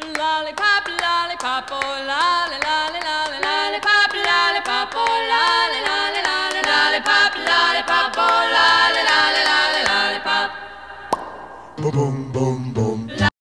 Lollipop, lollipop, oh lolly, lolly, lolly, lollipop, lollipop, oh lolly, lolly, lolly, lollipop, lollipop, oh lolly, lolly, lolly, lollipop. Boom.